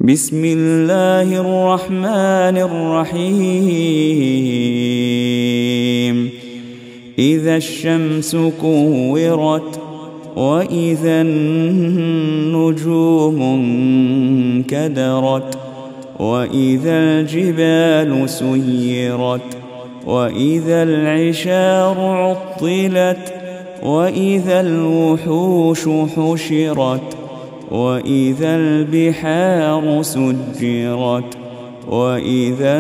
بسم الله الرحمن الرحيم إذا الشمس كورت وإذا النجوم انكدرت وإذا الجبال سيرت وإذا العشار عطلت وإذا الوحوش حشرت وإذا البحار سجرت وإذا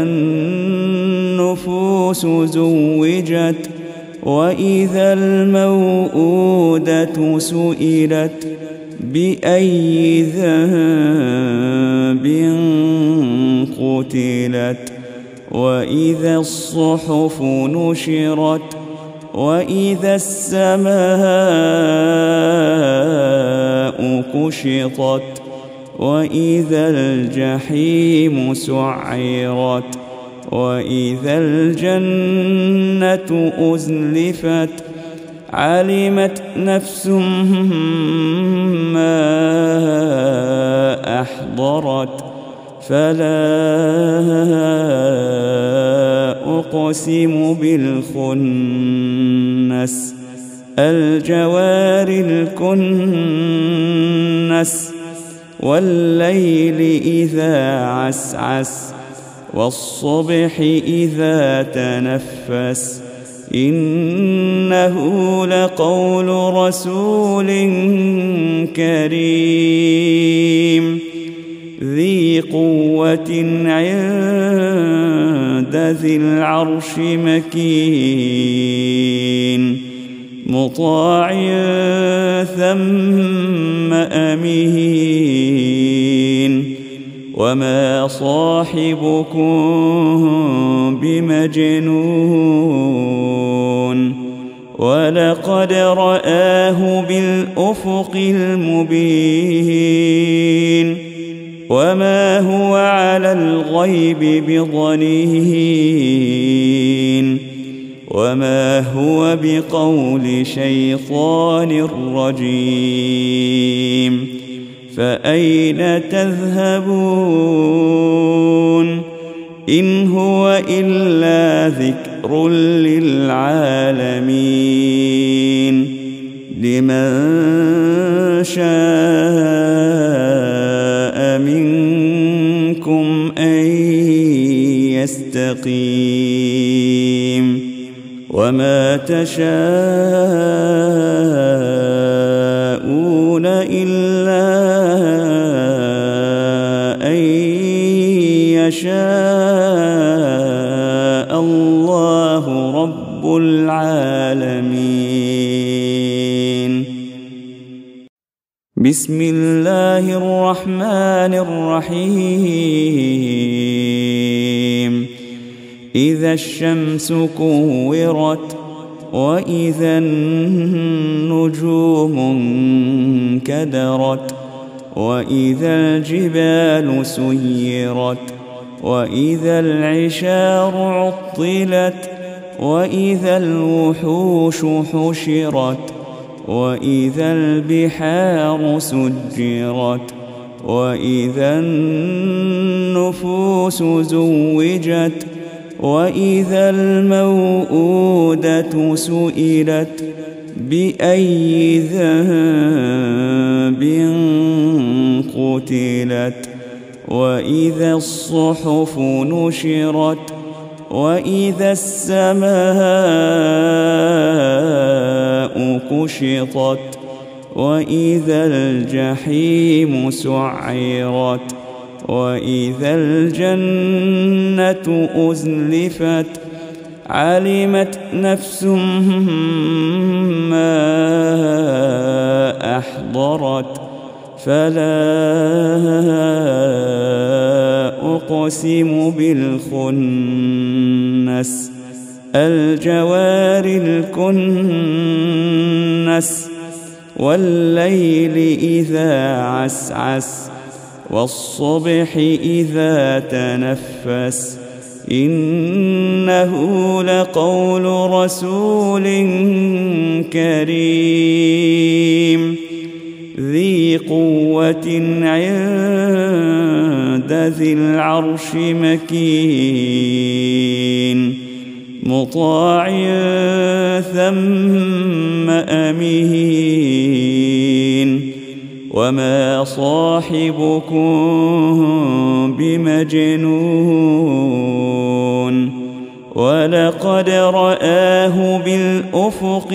النفوس زوجت وإذا الموءودة سئلت بأي ذنب قتلت وإذا الصحف نشرت وإذا السماء كشطت وإذا الجحيم سعرت وإذا الجنة أزلفت علمت نفس ما أحضرت فلا أقسم بالخنس الجوار الكنس والليل إذا عسعس والصبح إذا تنفس إنه لقول رسول كريم ذي قوة عند ذي العرش مكين مطاع ثم أمين وما صاحبكم بمجنون ولقد رآه بالأفق المبين وما هو على الغيب بضنين وما هو بقول شيطان رجيم فأين تذهبون إن هو إلا ذكر للعالمين لمن شاء منكم أن يستقيم وما تشاءون إلا أن يشاء الله رب العالمين بسم الله الرحمن الرحيم إذا الشمس كورت وإذا النجوم انكدرت وإذا الجبال سيرت وإذا العشار عطلت وإذا الوحوش حشرت وإذا البحار سجرت وإذا النفوس زوجت وإذا الموءودة سئلت بأي ذنب قتلت وإذا الصحف نشرت وإذا السماء كشطت وإذا الجحيم سعرت وإذا الجنة أزلفت علمت نفس ما أحضرت فلا أقسم بالخنس الجوار الكنس والليل إذا عسعس والصبح إذا تنفس إنه لقول رسول كريم ذي قوة عند ذي العرش مكين مطاع ثم أمين وما صاحبكم بمجنون ولقد رآه بالأفق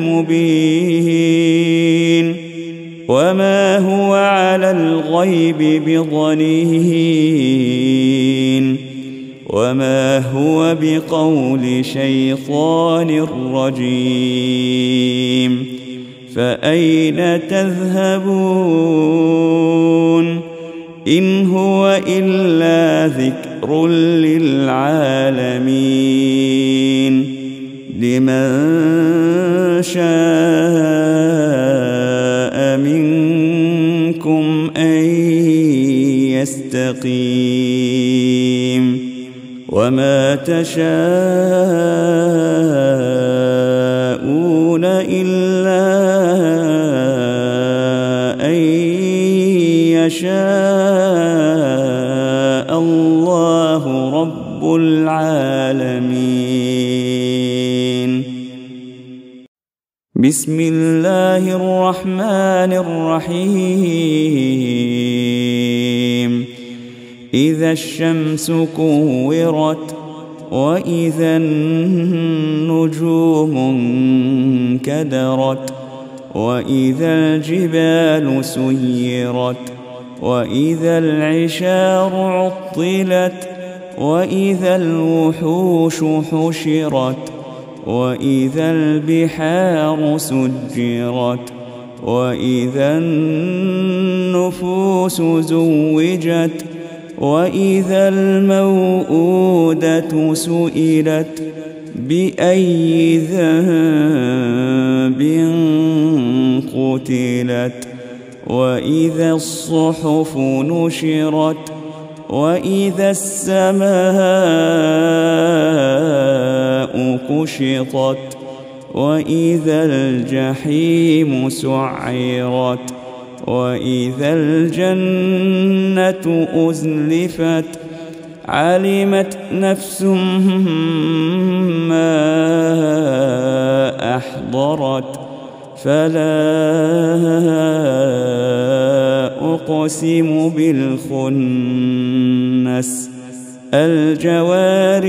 المبين وما هو على الغيب بضنين وما هو بقول شيطان رجيم فأين تذهبون إن هو إلا ذكر للعالمين لمن شاء منكم أن يستقيم وما تشاءون إلا أن يشاء الله رب العالمين. بسم الله الرحمن الرحيم. إذا الشمس كورت وإذا النجوم انكدرت وإذا الجبال سيرت وإذا العشار عطلت وإذا الوحوش حشرت وإذا البحار سجرت وإذا النفوس زوجت وإذا الموءودة سئلت بأي ذنب قتلت وإذا الصحف نشرت وإذا السماء كشطت وإذا الجحيم سعرت وإذا الجنة أزلفت علمت نفس ما أحضرت فلا أقسم بالخنس الجوار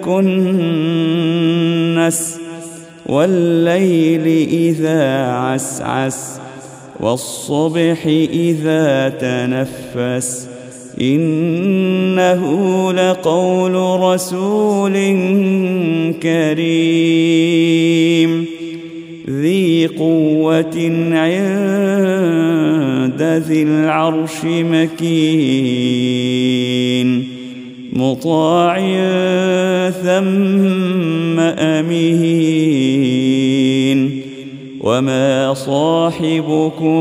الكنس والليل إذا عسعس والصبح إذا تنفس إنه لقول رسول كريم ذي قوة عند ذي العرش مكين مطاع ثم أمين وما صاحبكم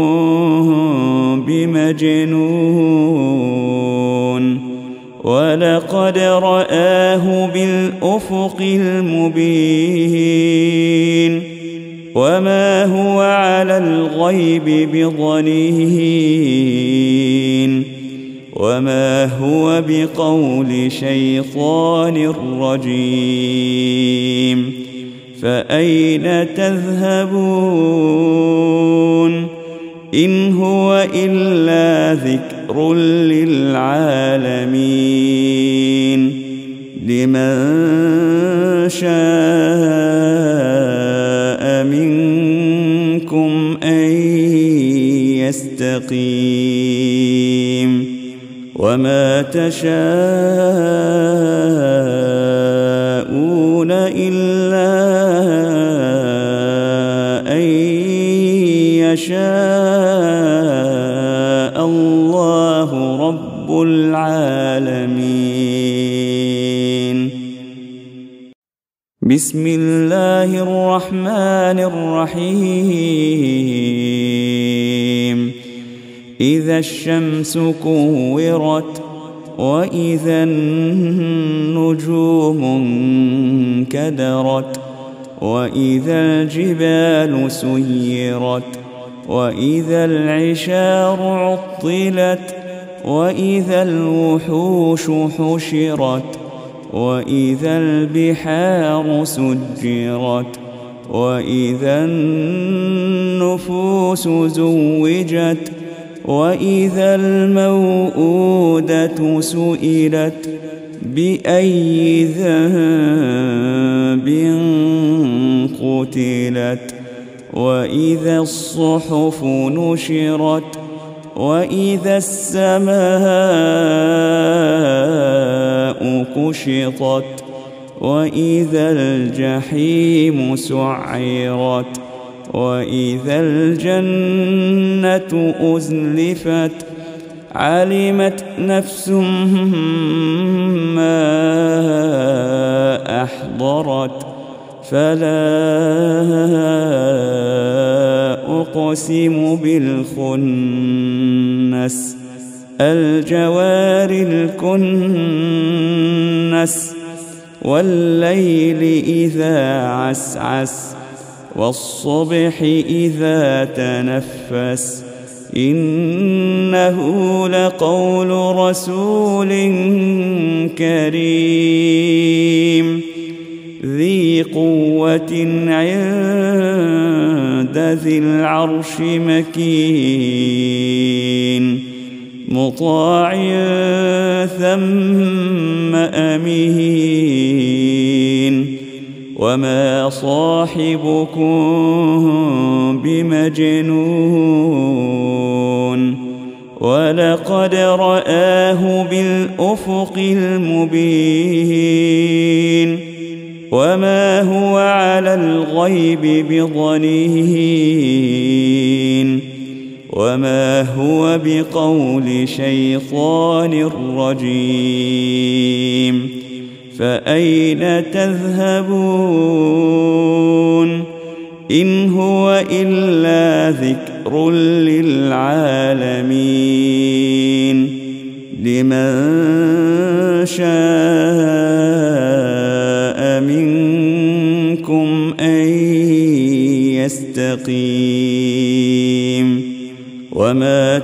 بمجنون ولقد رآه بالأفق المبين وما هو على الغيب بضنين وما هو بقول شيطان رجيم فأين تذهبون إن هو إلا ذكر للعالمين لمن شاء منكم أن يستقيم وما تشاءون إلا أن يشاء الله رب العالمين. بسم الله الرحمن الرحيم. إذا الشمس كورت وإذا النجوم انكدرت وإذا الجبال سيرت وإذا العشار عطلت وإذا الوحوش حشرت وإذا البحار سجرت وإذا النفوس زوجت وإذا الموءودة سئلت بأي ذنب قتلت وإذا الصحف نشرت وإذا السماء كشطت وإذا الجحيم سعرت وإذا الجنة أزلفت علمت نفس ما أحضرت فلا أقسم بالخنس الجوار الكنس والليل إذا عسعس والصبح إذا تنفس إنه لقول رسول كريم ذي قوة عند ذي العرش مكين مطاع ثم أمين وما صاحبكم بمجنون ولقد رآه بالأفق المبين وما هو على الغيب بضنين وما هو بقول شيطان رجيم فأين تذهبون إن هو إلا ذكر للعالمين لمن شاء منكم أن يستقيم وما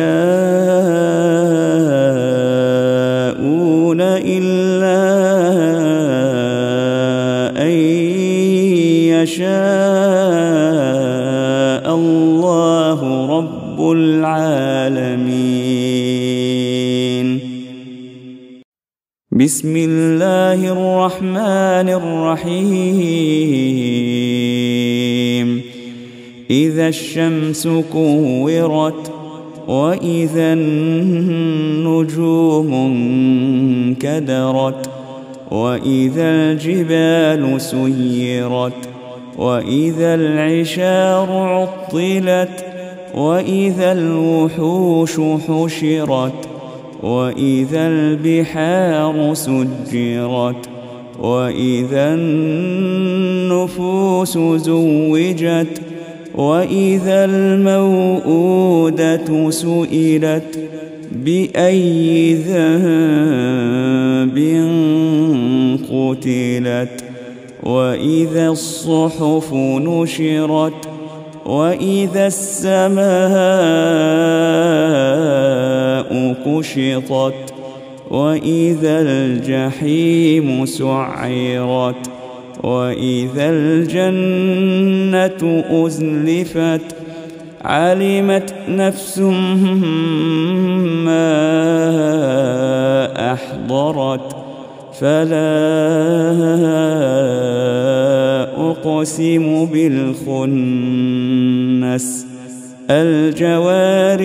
تشاءون إلا أن يشاء الله رب العالمين بسم الله الرحمن الرحيم إذا الشمس كورت وإذا النجوم انكدرت وإذا الجبال سيرت وإذا العشار عطلت وإذا الوحوش حشرت وإذا البحار سجرت وإذا النفوس زوجت وإذا الموءودة سئلت بأي ذنب قتلت وإذا الصحف نشرت وإذا السماء كشطت وإذا الجحيم سعرت وإذا الجنة أزلفت علمت نفس ما أحضرت فلا أقسم بالخنس الجوار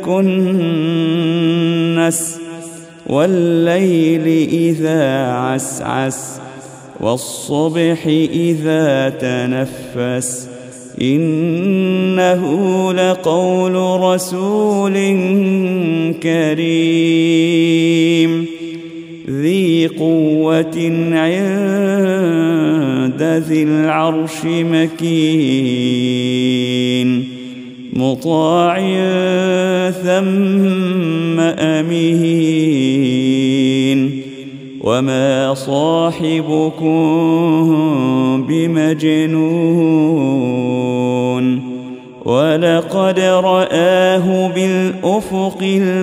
الكنس والليل إذا عسعس والصبح إذا تنفس إنه لقول رسول كريم ذي قوة عند ذي العرش مكين مطاع ثم أمين وما صاحبكم بمجنون ولقد رآه بالأفق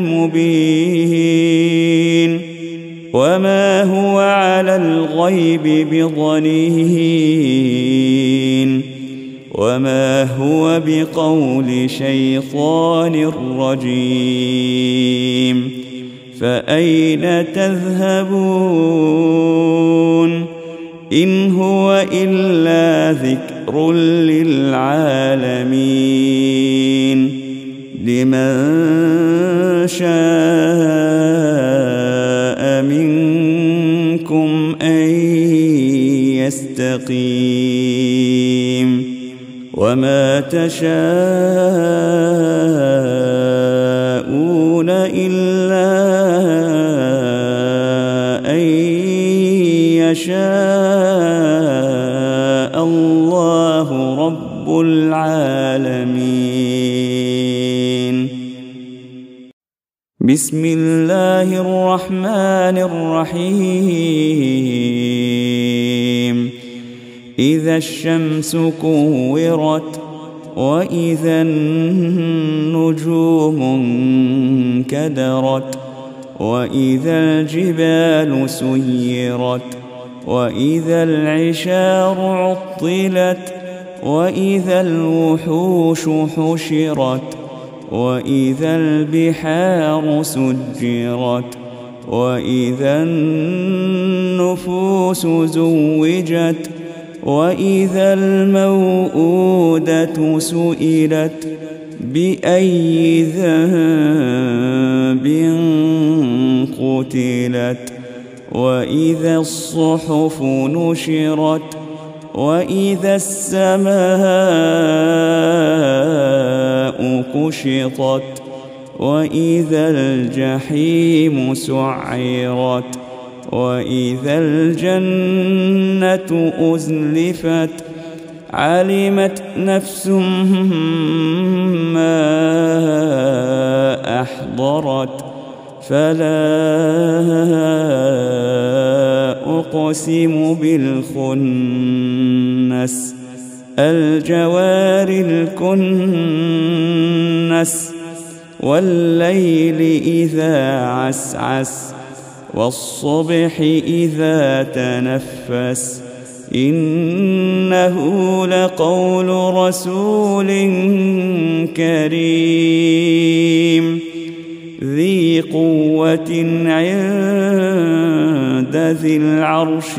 المبين وما هو على الغيب بضنين وما هو بقول شيطان رجيم فأين تذهبون إن هو إلا ذكر للعالمين لمن شاء منكم أن يستقيم وما تشاءون إلا أن يشاء الله رب العالمين. بسم الله الرحمن الرحيم. إذا الشمس كورت وإذا النجوم انكدرت وإذا الجبال سيرت وإذا العشار عطلت وإذا الوحوش حشرت وإذا البحار سجرت وإذا النفوس زوجت وإذا الموءودة سئلت بأي ذنب قتلت وإذا الصحف نشرت وإذا السماء كشطت وإذا الجحيم سعرت وإذا الجنة أزلفت علمت نفس ما أحضرت فلا أقسم بالخنس الجوار الكنس والليل إذا عسعس والصبح إذا تنفس إنه لقول رسول كريم ذي قوة عند ذي العرش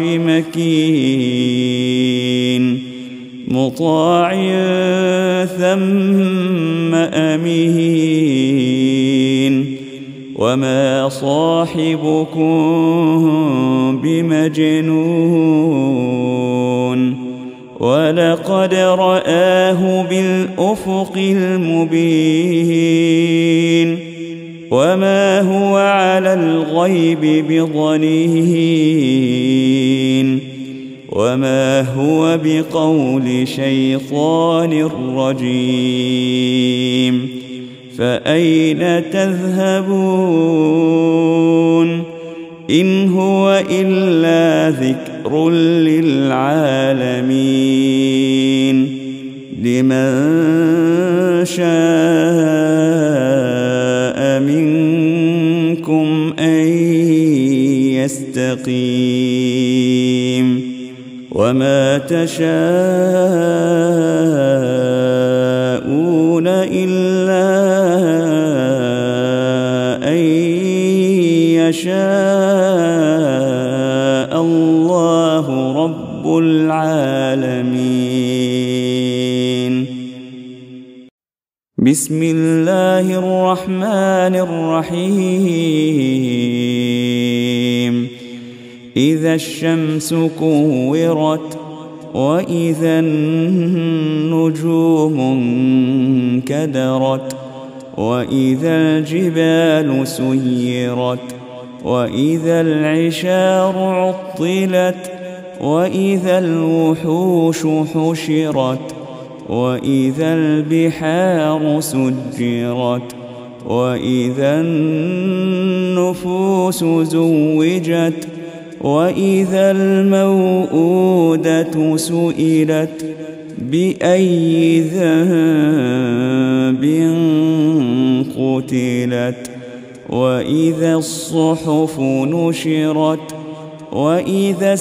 مكين مطاع ثم أمين وما صاحبكم بمجنون ولقد رآه بالأفق المبين وما هو على الغيب بضنين وما هو بقول شيطان رجيم فأين تذهبون إن هو إلا ذكر للعالمين لمن شاء منكم أن يستقيم وما تشاءون إلا أن يشاء الله رب العالمين. بسم الله الرحمن الرحيم. إذا الشمس كورت وإذا النجوم انكدرت وإذا الجبال سيرت وإذا العشار عطلت وإذا الوحوش حشرت وإذا البحار سجرت وإذا النفوس زوجت وإذا الموءودة سئلت بأي ذنب قتلت وإذا الصحف نشرت وإذا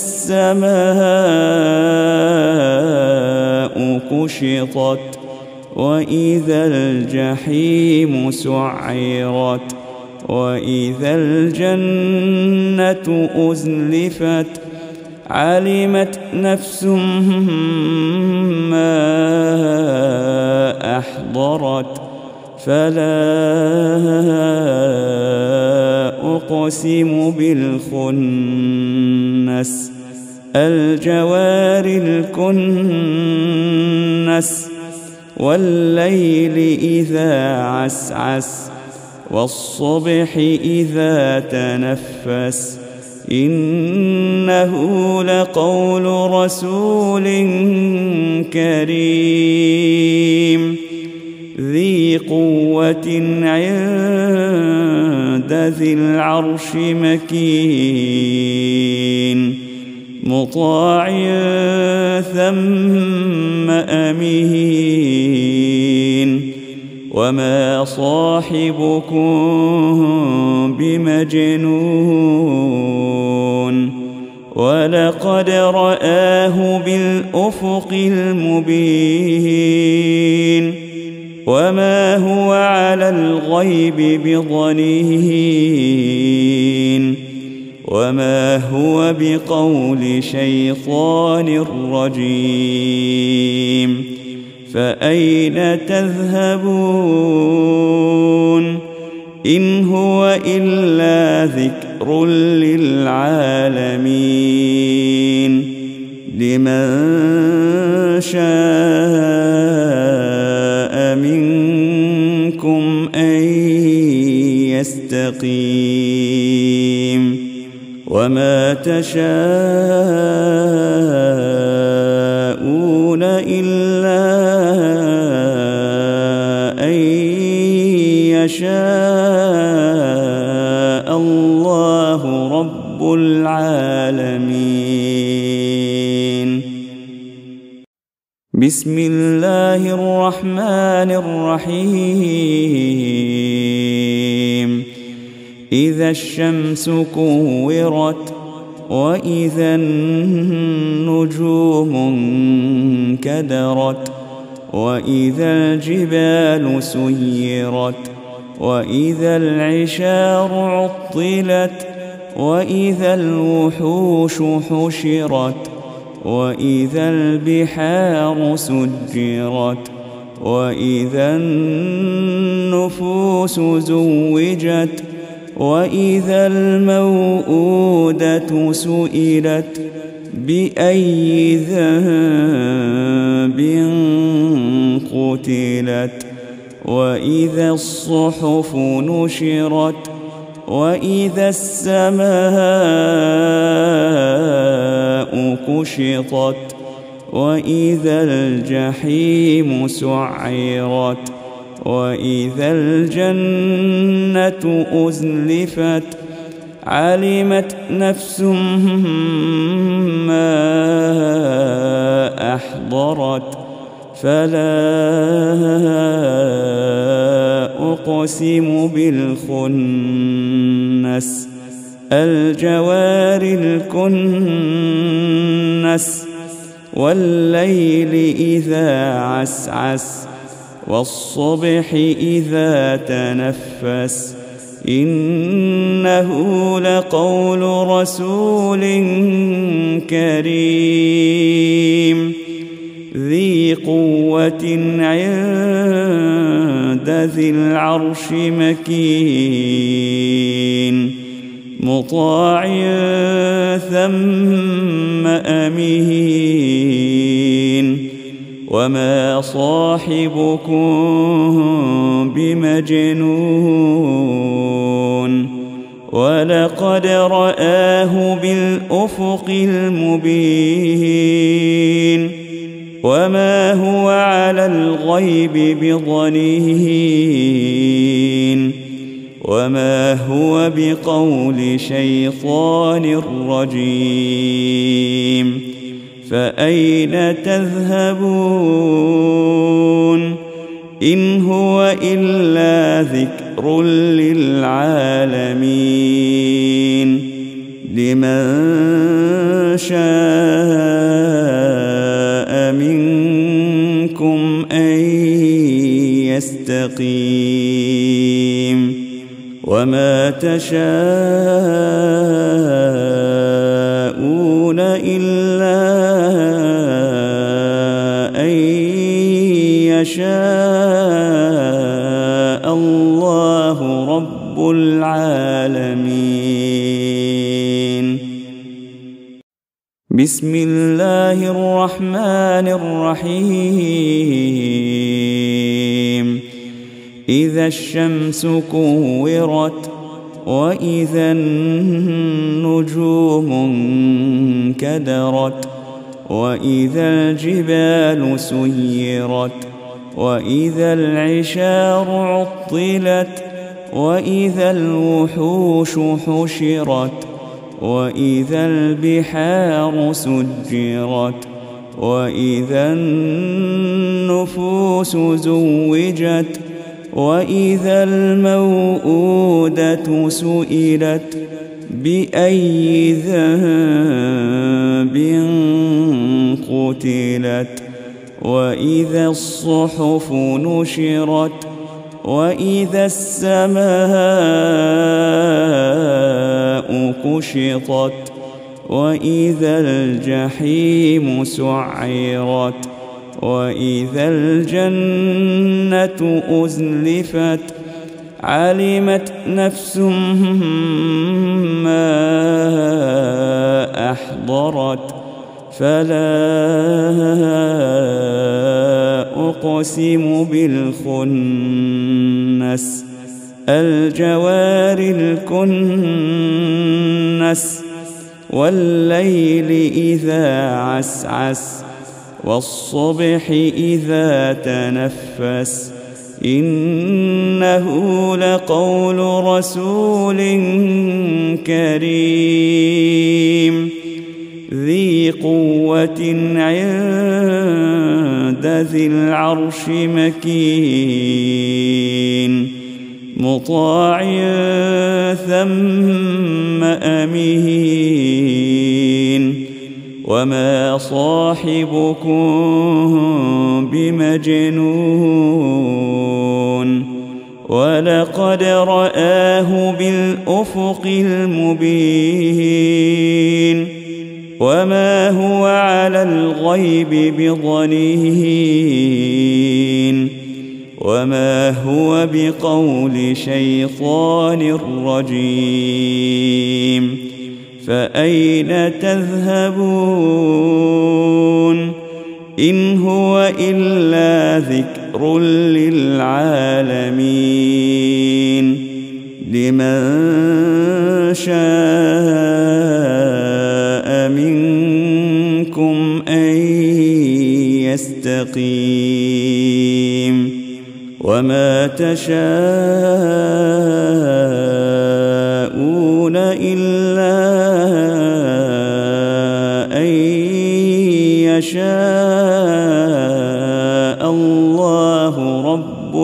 السماء كشطت وإذا الجحيم سعرت وإذا الجنة أزلفت علمت نفس ما أحضرت فلا أقسم بالخنس الجوار الكنس والليل إذا عسعس والصبح إذا تنفس إنه لقول رسول كريم ذي قوة عند ذي العرش مكين مطاع ثم أمين وما صاحبكم بمجنون ولقد رآه بالأفق المبين وما هو على الغيب بضنين وما هو بقول شيطان رجيم فأين تذهبون إن هو إلا ذكر للعالمين لمن شاء منكم أن يستقيم وما تشاءون إلا أن يشاء الله رب العالمين بسم الله الرحمن الرحيم إذا الشمس كورت وإذا النجوم انكدرت وإذا الجبال سيرت وإذا العشار عطلت وإذا الوحوش حشرت وإذا البحار سجرت وإذا النفوس زوجت وإذا الموءودة سئلت بأي ذنب قتلت وإذا الصحف نشرت وإذا السماء كشطت وإذا الجحيم سعرت وإذا الجنة أزلفت علمت نفس ما أحضرت فلا أقسم بالخنس الجوار الكنس والليل إذا عسعس والصبح إذا تنفس إنه لقول رسول كريم ذي قوة عند ذي العرش مكين مطاع ثم أمين وما صاحبكم بمجنون ولقد رآه بالأفق المبين وما هو على الغيب بضنين وما هو بقول شيطان رجيم فأين تذهبون إن هو إلا ذكر للعالمين لمن شاء منكم أن يستقيم وما تشاءون إلا أن يشاء الله رب العالمين. بسم الله الرحمن الرحيم إذا الشمس كورت وإذا النجوم انكدرت وإذا الجبال سيرت وإذا العشار عطلت وإذا الوحوش حشرت وإذا البحار سجرت وإذا النفوس زوجت وإذا الموءودة سئلت بأي ذنب قتلت وإذا الصحف نشرت وإذا السماء كشطت وإذا الجحيم سعرت وإذا الجنة أزلفت علمت نفس ما أحضرت فلا أقسم بالخنس الجوار الكنس والليل إذا عسعس والصبح إذا تنفس إنه لقول رسول كريم ذي قوة عند ذي العرش مكين مطاع ثم أمين وما صاحبكم بمجنون ولقد رآه بالأفق المبين وما هو على الغيب بضنين وما هو بقول شيطان رجيم فأين تذهبون إن هو إلا ذكر للعالمين لمن شاء منكم أن يستقيم وما تشاءون إلا أن يشاء الله رب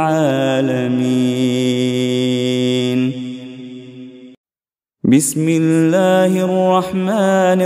العالمين. بسم الله الرحمن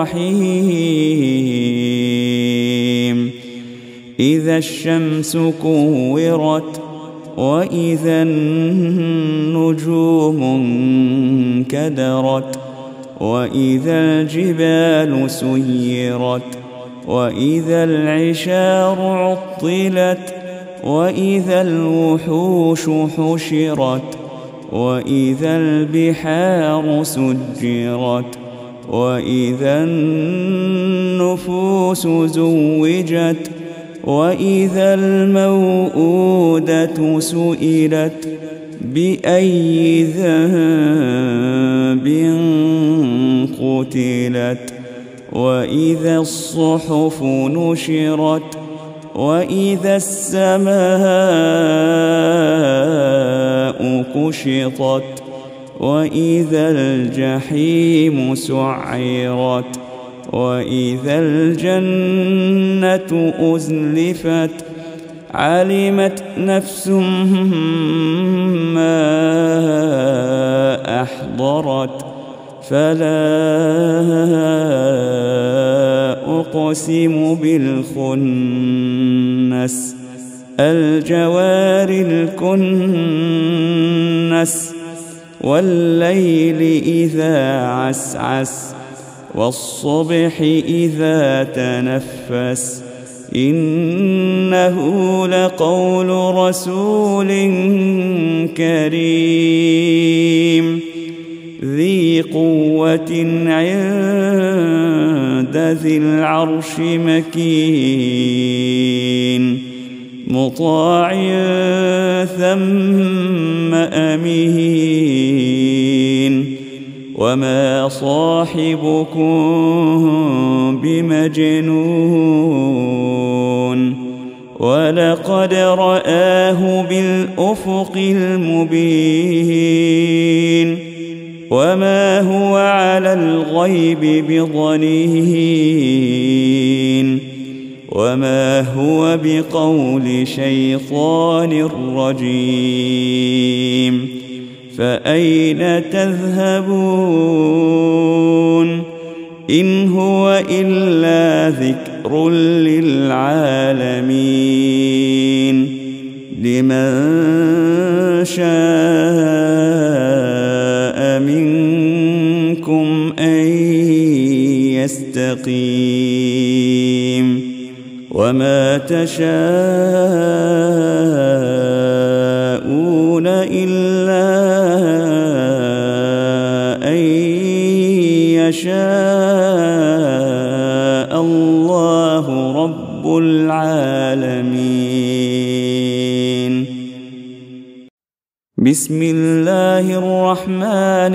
الرحيم إذا الشمس كورت وإذا النجوم انكدرت وإذا الجبال سيرت وإذا العشار عطلت وإذا الوحوش حشرت وإذا البحار سجرت وإذا النفوس زوجت وإذا الموءودة سئلت بأي ذنب قتلت وإذا الصحف نشرت وإذا السماء كشطت وإذا الجحيم سعرت وإذا الجنة أزلفت علمت نفس ما أحضرت فلا أقسم بالخنس الجوار الكنس والليل إذا عسعس والصبح إذا تنفس إنه لقول رسول كريم ذي قوة عند ذي العرش مكين مطاع ثم أمين وما صاحبكم بمجنون ولقد رآه بالأفق المبين وما هو على الغيب بضنين وما هو بقول شيطان رجيم فأين تذهبون إن هو إلا ذكر للعالمين لمن شاء منكم أن يستقيم وما تشاءون إلا أن يشاء الله رب العالمين بسم الله الرحمن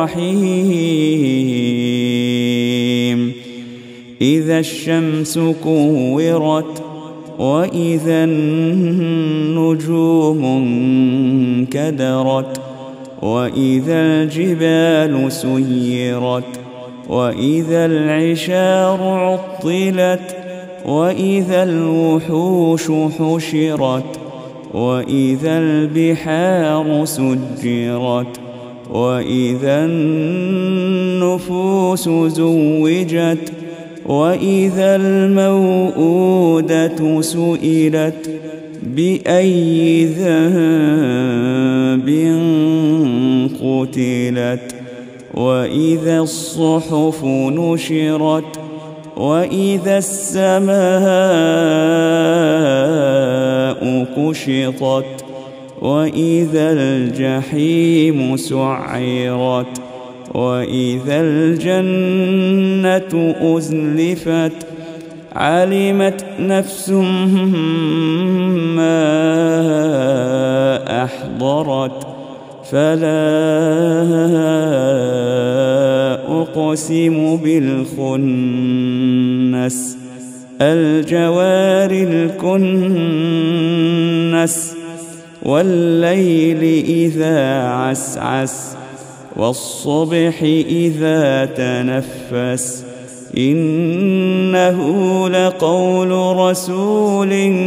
الرحيم إذا الشمس كورت وإذا النجوم انكدرت وإذا الجبال سيرت وإذا العشار عطلت وإذا الوحوش حشرت وإذا البحار سجرت وإذا النفوس زوجت وإذا الموءودة سئلت بأي ذنب قتلت وإذا الصحف نشرت وإذا السماء كشطت وإذا الجحيم سعرت وإذا الجنة أزلفت علمت نفس ما أحضرت فلا أقسم بالخنس الجوار الكنس والليل إذا عسعس والصبح إذا تنفس إنه لقول رسول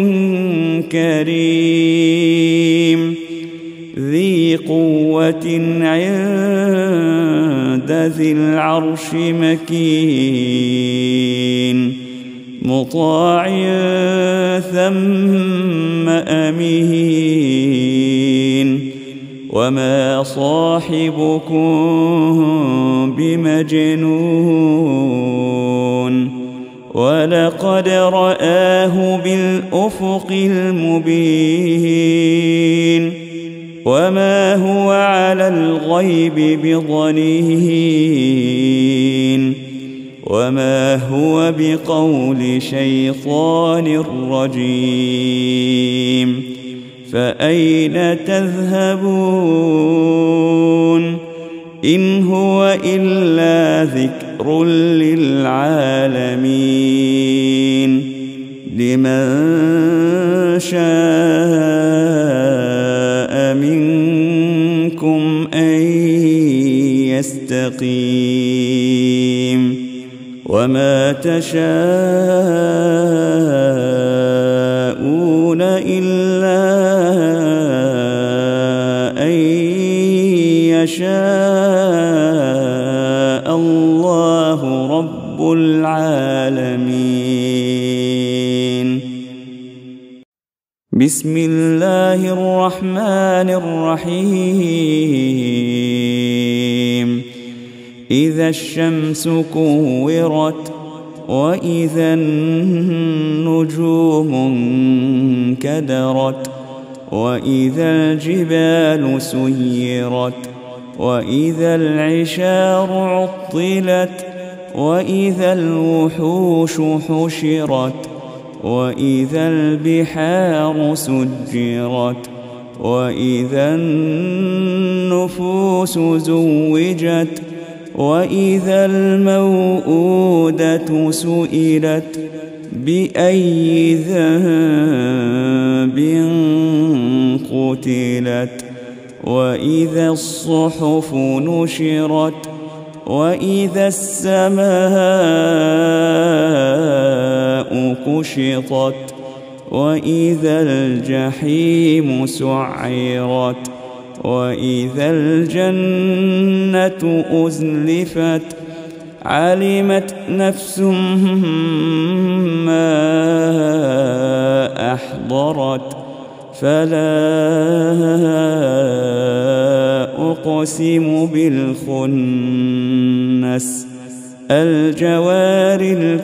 كريم ذي قوة عند ذي العرش مكين مطاع ثم أمين وما صاحبكم بمجنون ولقد رآه بالأفق المبين وما هو على الغيب بضنين وما هو بقول شيطان رجيم فأين تذهبون إن هو إلا ذكر للعالمين لمن شاء منكم أن يستقيم وما تشاءون إلا أن يشاء الله رب العالمين. بسم الله الرحمن الرحيم. إذا الشمس كورت وإذا النجوم انكدرت وإذا الجبال سيرت وإذا العشار عطلت وإذا الوحوش حشرت وإذا البحار سجرت وإذا النفوس زوجت وإذا الموءودة سئلت بأي ذنب قتلت وإذا الصحف نشرت وإذا السماء كشطت وإذا الجحيم سعرت وإذا الجنة أزلفت علمت نفس ما أحضرت فلا أقسم بالخنس الجوار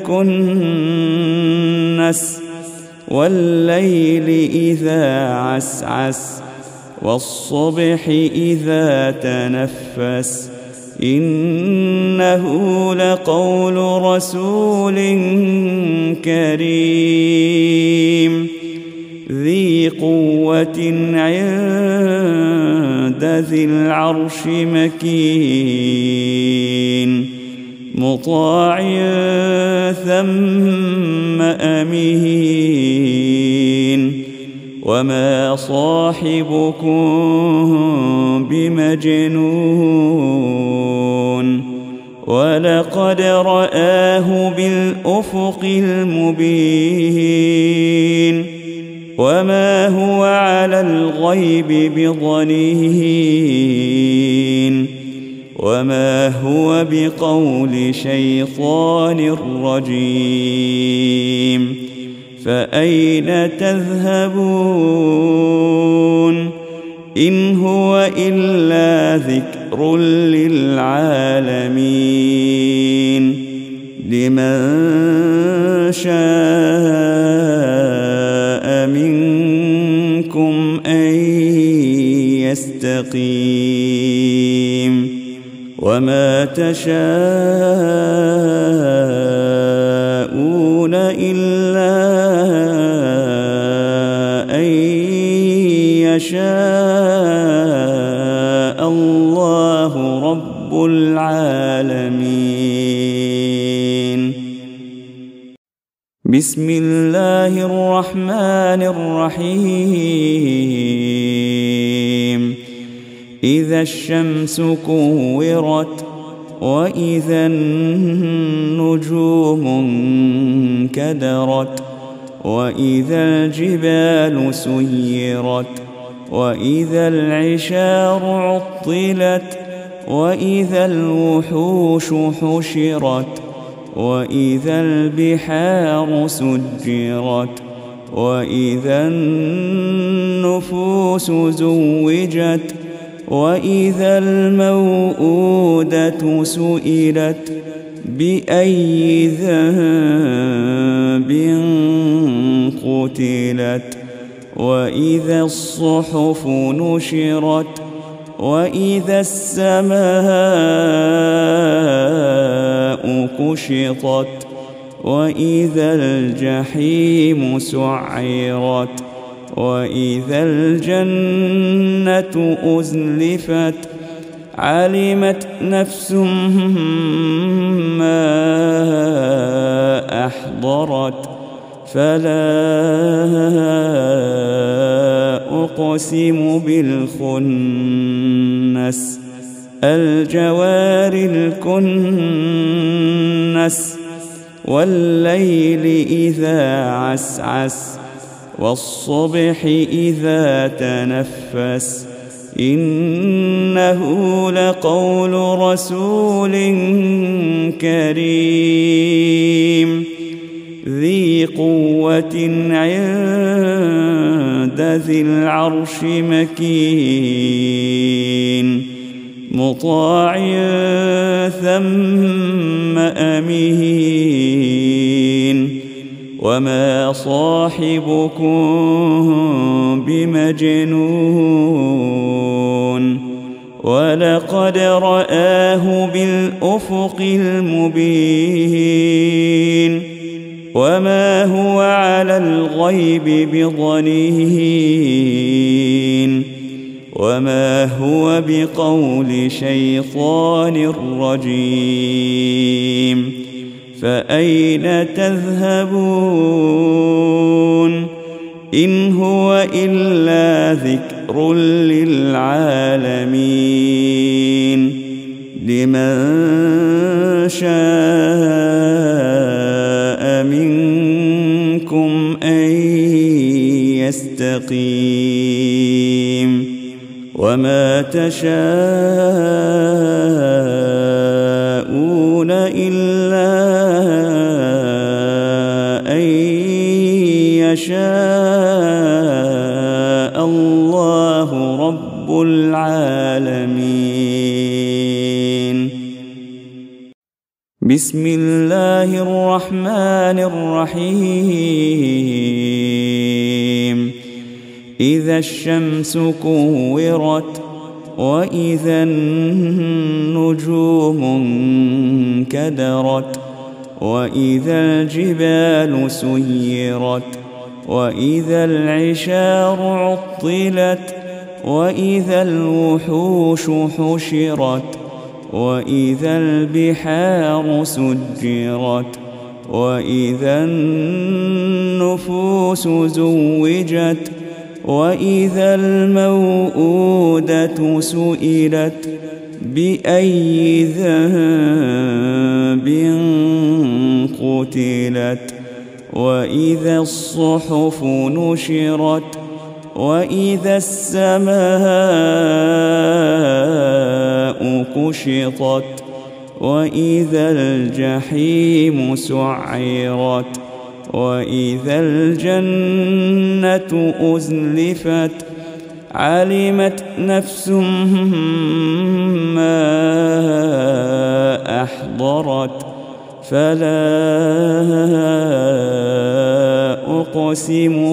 الكنس والليل إذا عسعس والصبح إذا تنفس إنه لقول رسول كريم ذي قوة عند ذي العرش مكين مطاع ثم أمين وما صاحبكم بمجنون ولقد رآه بالأفق المبين وما هو على الغيب بضنين وما هو بقول شيطان رجيم فأين تذهبون إن هو إلا ذكر للعالمين لمن شاء منكم أن يستقيم وما تشاءون إلا أن يشاء الله رب العالمين. بسم الله الرحمن الرحيم. إذا الشمس كورت وإذا النجوم انكدرت وإذا الجبال سيرت وإذا العشار عطلت وإذا الوحوش حشرت وإذا البحار سجرت وإذا النفوس زوجت وإذا الموءودة سئلت بأي ذنب قتلت وإذا الصحف نشرت وإذا السماء كشطت وإذا الجحيم سعرت وإذا الجنة أزلفت علمت نفس ما أحضرت فلا أقسم بالخنس الجوار الكنس والليل إذا عسعس والصبح إذا تنفس إنه لقول رسول كريم ذي قوة عند ذي العرش مكين مطاع ثم أمين وما صاحبكم بمجنون ولقد رآه بالأفق المبين وما هو على الغيب بضنين وما هو بقول شيطان رجيم فأين تذهبون إن هو إلا ذكر للعالمين لمن شاء منكم أن يستقيم وما تشاءون إلا أن يشاء الله رب العالمين. بسم الله الرحمن الرحيم إذا الشمس كورت وإذا النجوم انكدرت وإذا الجبال سيرت وإذا العشار عطلت وإذا الوحوش حشرت وإذا البحار سجرت وإذا النفوس زوجت وإذا الموءودة سئلت بأي ذنب قتلت وإذا الصحف نشرت وإذا السماء كشطت وإذا الجحيم سعرت وإذا الجنة أزلفت علمت نفس ما أحضرت فلا أقسم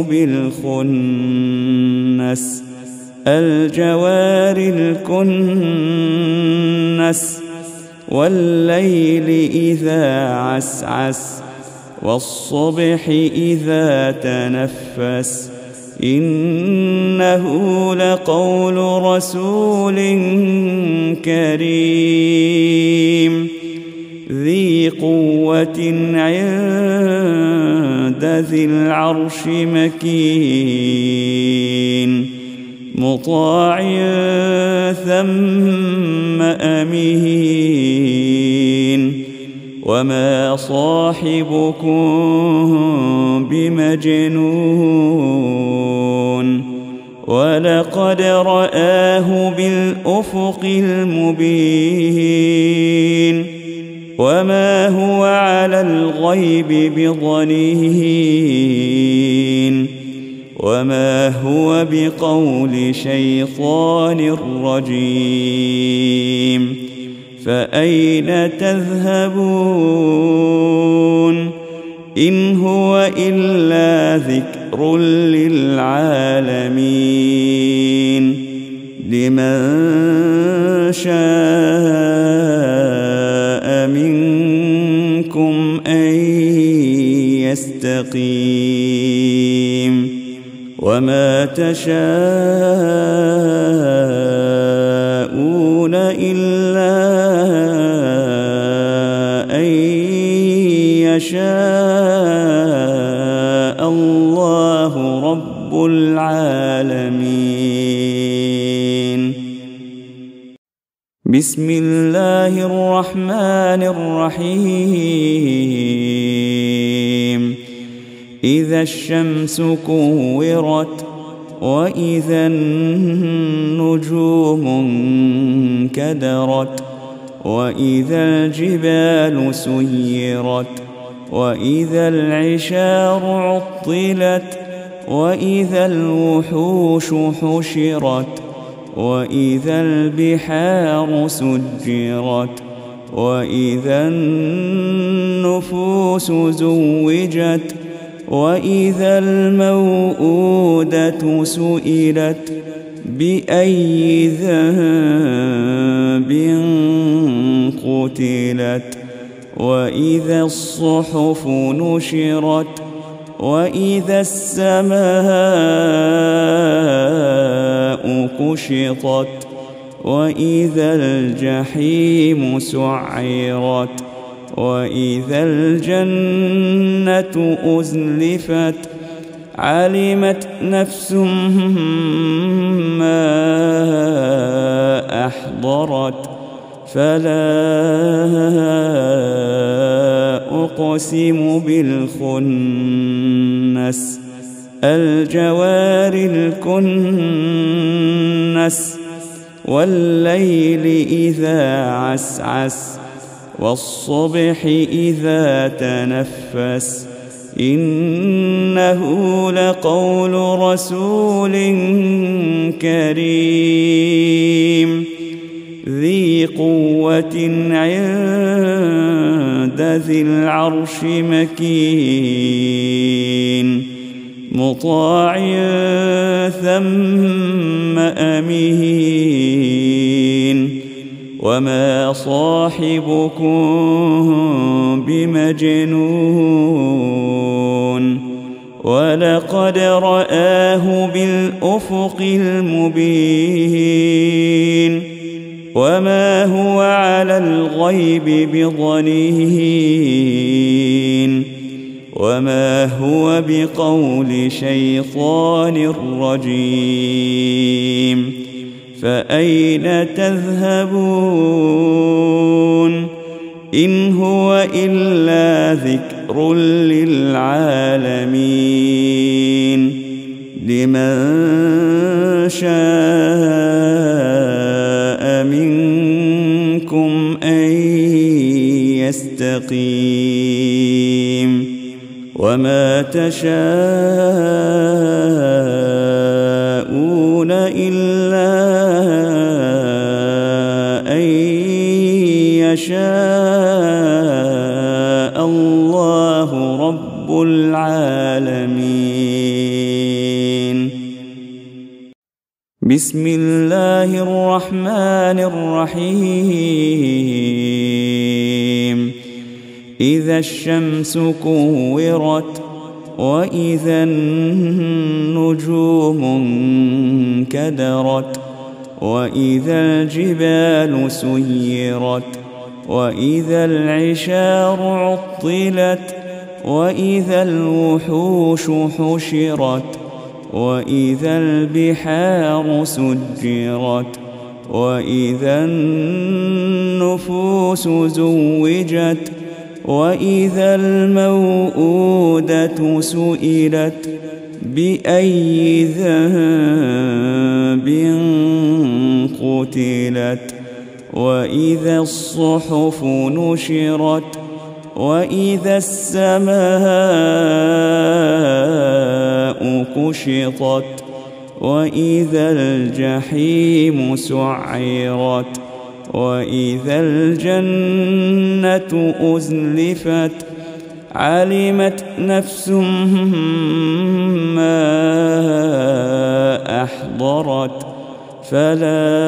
بالخنس الجوار الكنس والليل إذا عسعس والصبح إذا تنفس إنه لقول رسول كريم ذي قوة عند ذي العرش مكين مطاع ثم أمين وما صاحبكم بمجنون ولقد رآه بالأفق المبين وما هو على الغيب بضنين وما هو بقول شيطان رجيم فأين تذهبون إن هو إلا ذكر للعالمين لمن شاء منكم أن يستقيم وما تشاءون إلا أن يشاء رب العالمين. بسم الله الرحمن الرحيم. إذا الشمس كورت وإذا النجوم انكدرت وإذا الجبال سيرت وإذا العشار عطلت وإذا الوحوش حشرت وإذا البحار سجرت وإذا النفوس زوجت وإذا الموءودة سئلت بأي ذنب قتلت وإذا الصحف نشرت وإذا السماء كشطت وإذا الجحيم سعرت وإذا الجنة أزلفت علمت نفس ما أحضرت فلا أقسم بالخنس الجوار الكنس والليل إذا عسعس والصبح إذا تنفس إنه لقول رسول كريم ذي قوة عند ذي العرش مكين مطاع ثم أمين وما صاحبكم بمجنون ولقد رآه بالأفق المبين وما هو على الغيب بضنين وما هو بقول شيطان رجيم فأين تذهبون إن هو إلا ذكر للعالمين لمن شاء منكم أن يستقيم وما تشاءون إلا أن يشاء الله رب العالمين. بسم الله الرحمن الرحيم. إذا الشمس كورت وإذا النجوم انكدرت وإذا الجبال سيرت وإذا العشار عطلت وإذا الوحوش حشرت وإذا البحار سجرت وإذا النفوس زوجت وإذا الموءودة سئلت بأي ذنب قتلت وإذا الصحف نشرت وإذا السماء كشطت وإذا الجحيم سعرت وإذا الجنة أزلفت علمت نفس ما أحضرت فلا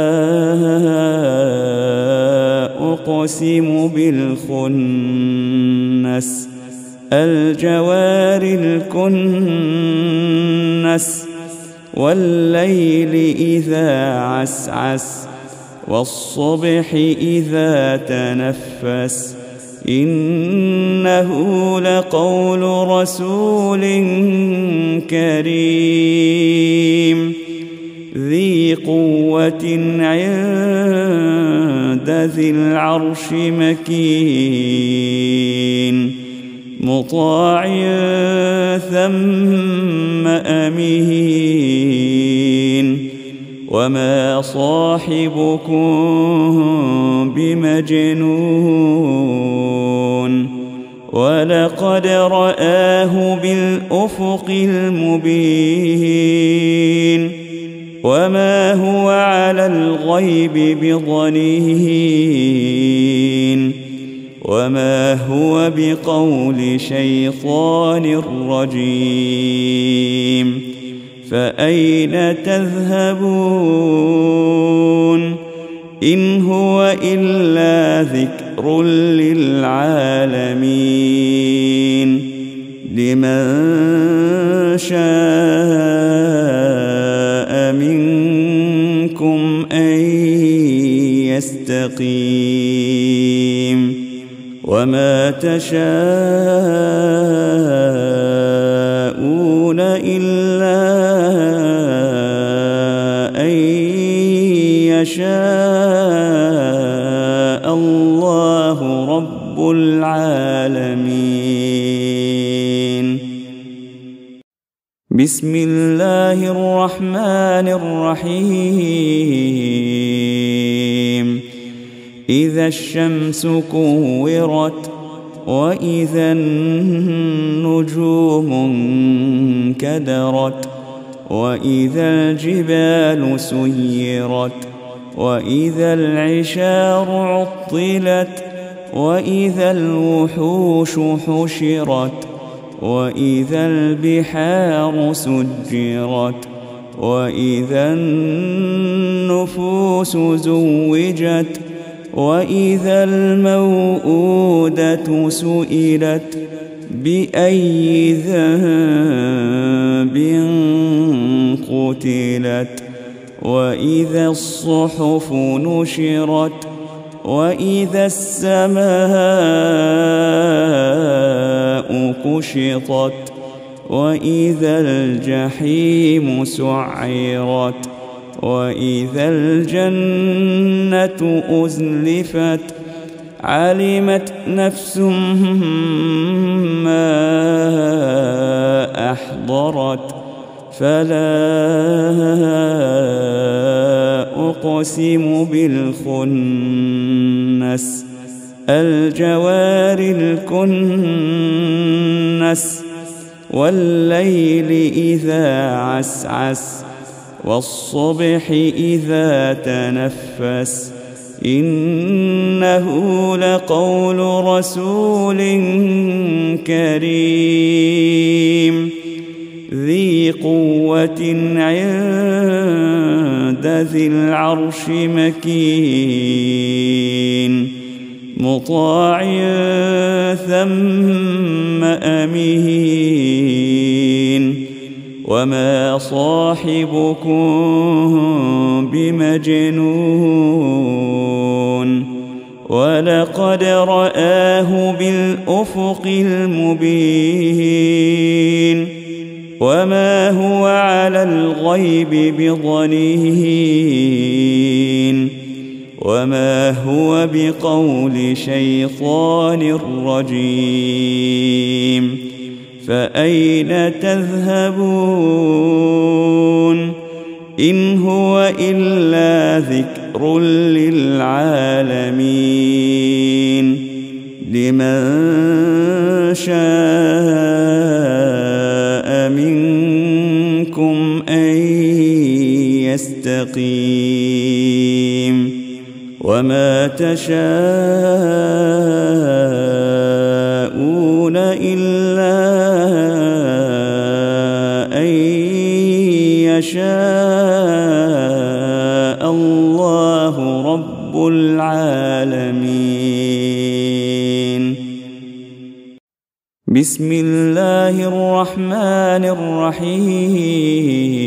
أقسم بالخنس الجوار الكنس والليل إذا عسعس والصبح إذا تنفس إنه لقول رسول كريم ذي قوة عند ذي العرش مكين مطاع ثم أمين وما صاحبكم بمجنون ولقد رآه بالأفق المبين وما هو على الغيب بضنين وما هو بقول شيطان رجيم فأين تذهبون إن هو إلا ذكر للعالمين لمن شاء منكم أن يستقيم وما تشاءون إلا أن يشاء الله رب العالمين. بسم الله الرحمن الرحيم إذا الشمس كورت وإذا النجوم انكدرت وإذا الجبال سيرت وإذا العشار عطلت وإذا الوحوش حشرت وإذا البحار سجرت وإذا النفوس زوجت وإذا الموءودة سئلت بأي ذنب قتلت وإذا الصحف نشرت وإذا السماء كشطت وإذا الجحيم سعرت وإذا الجنة أزلفت علمت نفس ما أحضرت فلا أقسم بالخنس الجوار الكنس والليل إذا عسعس والصبح إذا تنفس إنه لقول رسول كريم ذي قوة عند ذي العرش مكين مطاع ثم أمين وما صاحبكم بمجنون ولقد رآه بالأفق المبين وما هو على الغيب بضنين وما هو بقول شيطان رجيم فأين تذهبون إن هو إلا ذكر للعالمين لمن شاء منكم أن يستقيم وما تشاءون إلا أن يشاء الله رب العالمين. بسم الله الرحمن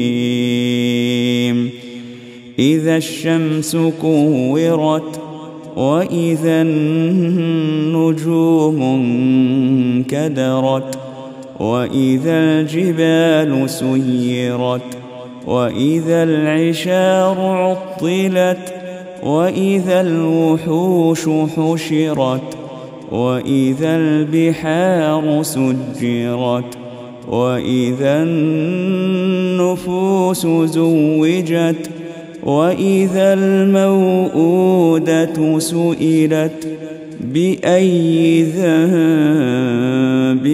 الرحيم إذا الشمس كورت وإذا النجوم انكدرت وإذا الجبال سيرت وإذا العشار عطلت وإذا الوحوش حشرت وإذا البحار سجرت وإذا النفوس زوجت وإذا الموءودة سئلت بأي ذنب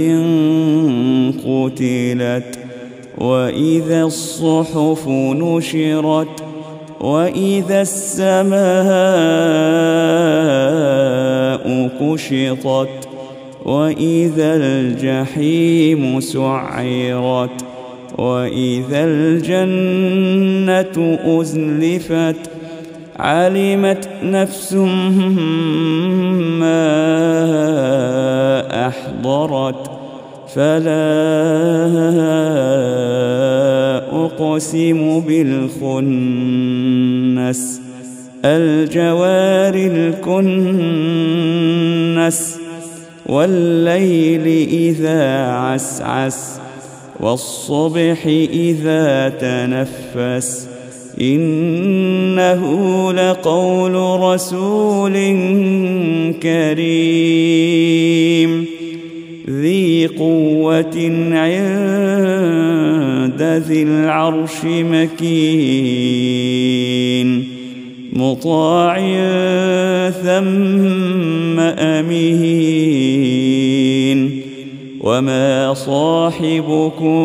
قتلت وإذا الصحف نشرت وإذا السماء كشطت وإذا الجحيم سعرت وإذا الجنة أزلفت علمت نفس ما أحضرت فلا أقسم بالخنس الجوار الكنس والليل إذا عسعس والصبح إذا تنفس إنه لقول رسول كريم ذي قوة عند ذي العرش مكين مطاع ثم أمين وما صاحبكم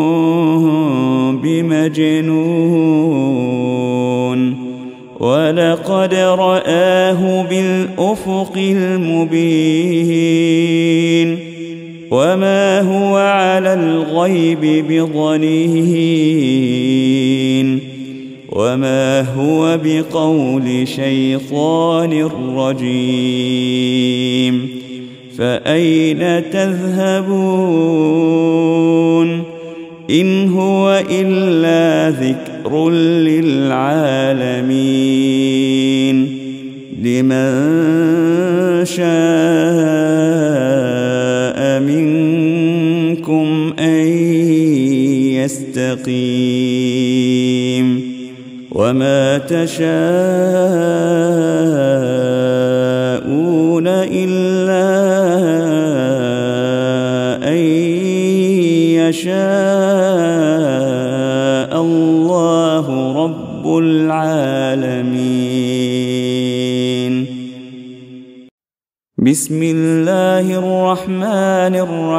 بمجنون ولقد رآه بالأفق المبين وما هو على الغيب بضنين وما هو بقول شيطان رجيم فأين تذهبون إن هو إلا ذكر للعالمين لمن شاء منكم أن يستقيم وما تشاءون إلا أن يشاء الله رب العالمين بسم الله الرحمن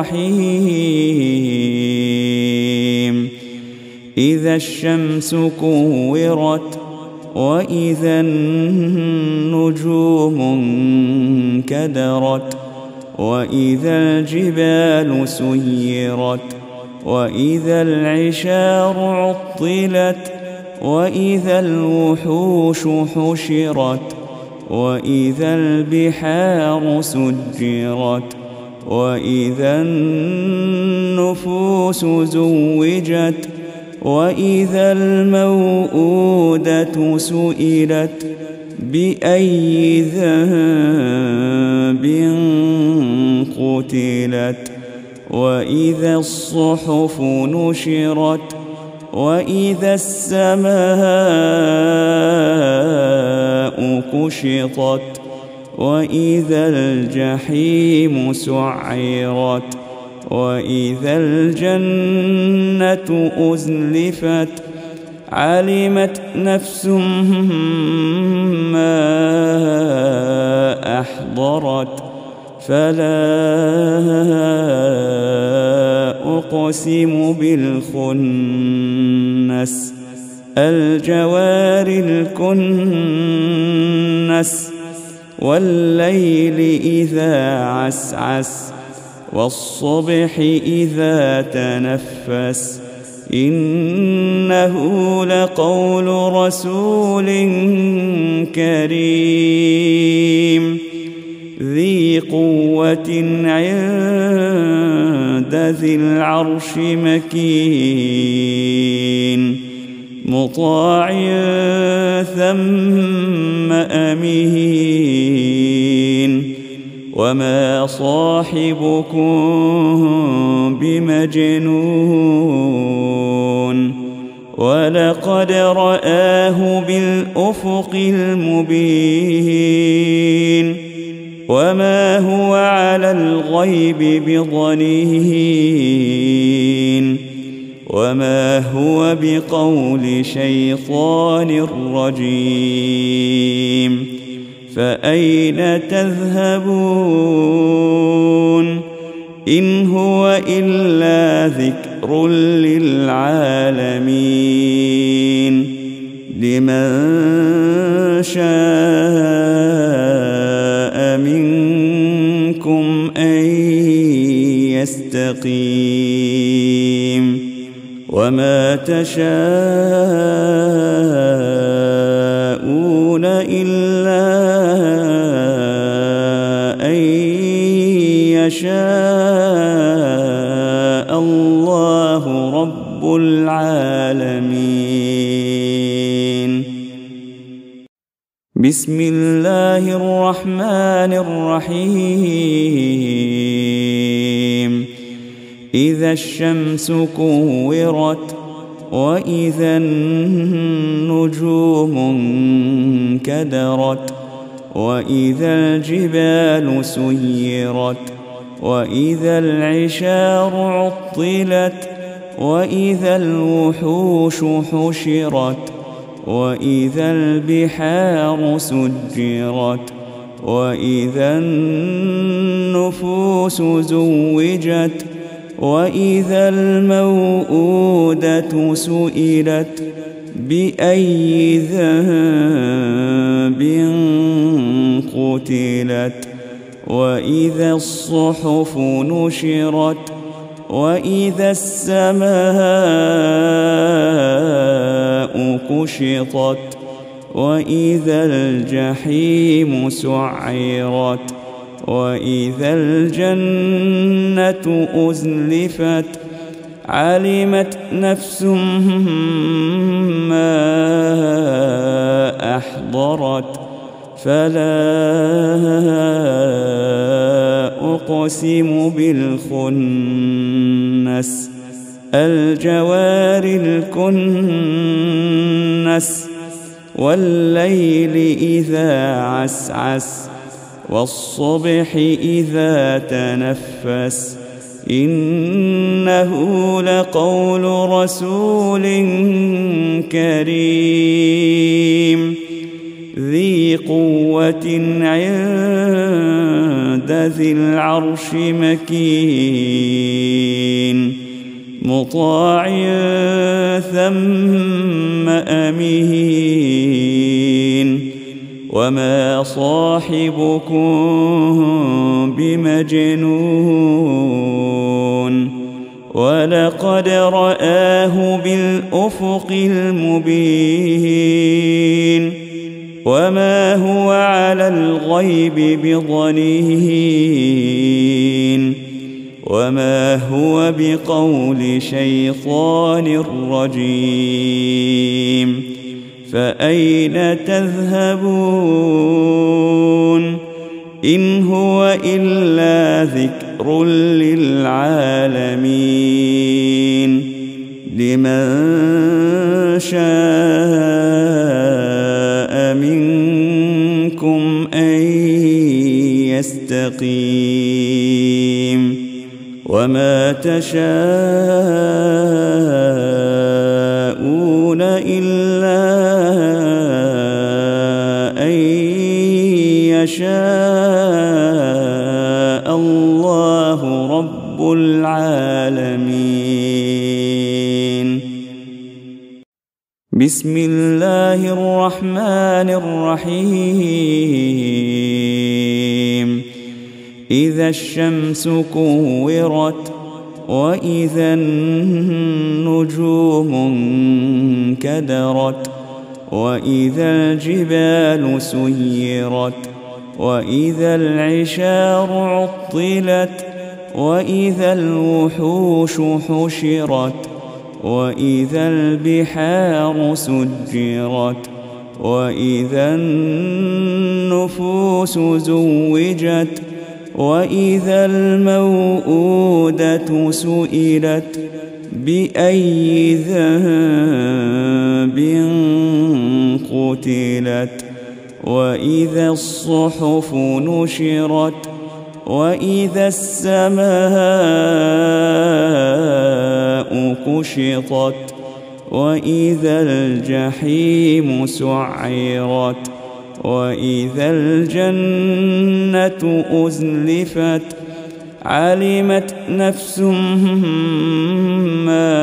الرحيم إذا الشمس كورت وإذا النجوم انكدرت وإذا الجبال سيرت وإذا العشار عطلت وإذا الوحوش حشرت وإذا البحار سجرت وإذا النفوس زوجت وإذا الموءودة سئلت بأي ذنب قتلت وإذا الصحف نشرت وإذا السماء كشطت وإذا الجحيم سعرت وإذا الجنة أزلفت علمت نفس ما أحضرت فلا أقسم بالخنس الجوار الكنس والليل إذا عسعس والصبح إذا تنفس إنه لقول رسول كريم ذي قوة عند ذي العرش مكين مطاع ثم أمين وما صاحبكم بمجنون ولقد رآه بالأفق المبين وما هو على الغيب بضنين وما هو بقول شيطان رجيم فأين تذهبون إن هو إلا ذكر للعالمين لمن شاء منكم أن يستقيم وما تشاءون إلا أن يشاء الله رب العالمين. بسم الله الرحمن الرحيم إذا الشمس كورت وإذا النجوم انكدرت وإذا الجبال سيرت وإذا العشار عطلت وإذا الوحوش حشرت وإذا البحار سجرت وإذا النفوس زوجت وإذا الموءودة سئلت بأي ذنب قتلت وإذا الصحف نشرت وإذا السماء كشطت وإذا الجحيم سعرت وإذا الجنة أزلفت علمت نفس ما أحضرت فلا أقسم بالخنس الجوار الكنس والليل إذا عسعس والصبح إذا تنفس إنه لقول رسول كريم ذي قوة عند ذي العرش مكين مطاع ثم أمين وما صاحبكم بمجنون ولقد رآه بالأفق المبين وما هو على الغيب بضنين وما هو بقول شيطان رجيم فأين تذهبون إن هو إلا ذكر للعالمين لمن شاء منكم أن يستقيم وما تشاءون إلا أن يشاء الله رب العالمين. بسم الله الرحمن الرحيم إذا الشمس كورت وإذا النجوم انكدرت وإذا الجبال سيرت وإذا العشار عطلت وإذا الوحوش حشرت وإذا البحار سجرت وإذا النفوس زوجت وإذا الموءودة سئلت بأي ذنب قتلت وإذا الصحف نشرت وإذا السماء كشطت وإذا الجحيم سعرت وإذا الجنة أزلفت علمت نفس ما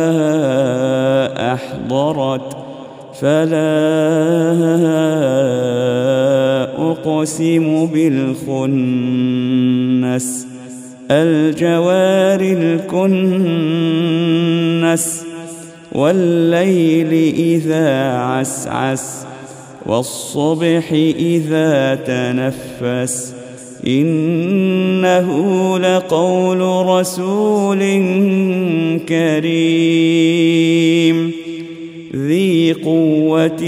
أحضرت فلا أقسم بالخنس الجوار الكنس والليل إذا عسعس والصبح إذا تنفس إنه لقول رسول كريم ذي قوة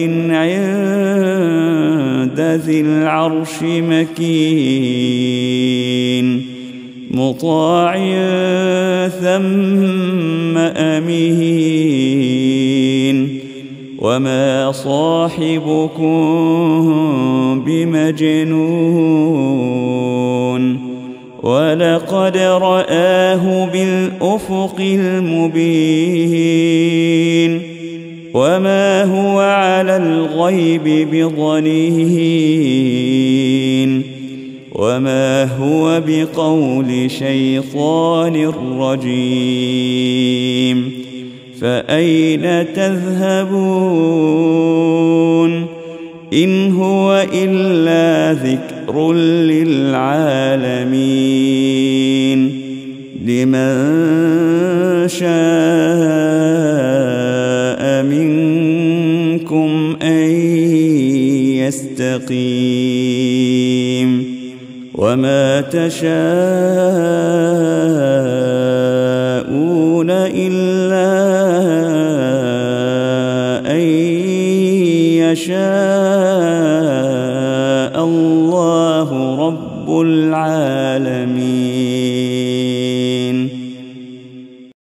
عند ذي العرش مكين مطاع ثم أمين وما صاحبكم بمجنون ولقد رآه بالأفق المبين وما هو على الغيب بضنين وما هو بقول شيطان رجيم فأين تذهبون إن هو إلا ذكر للعالمين لمن شاء منكم أن يستقيم وما تشاءون إلا أن يشاء الله رب العالمين.